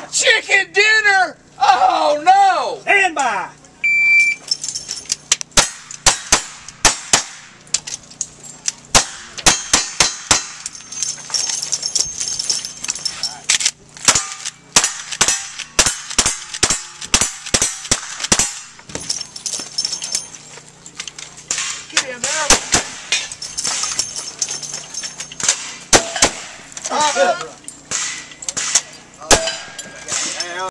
Chicken dinner! Oh no! Stand by! Get in there.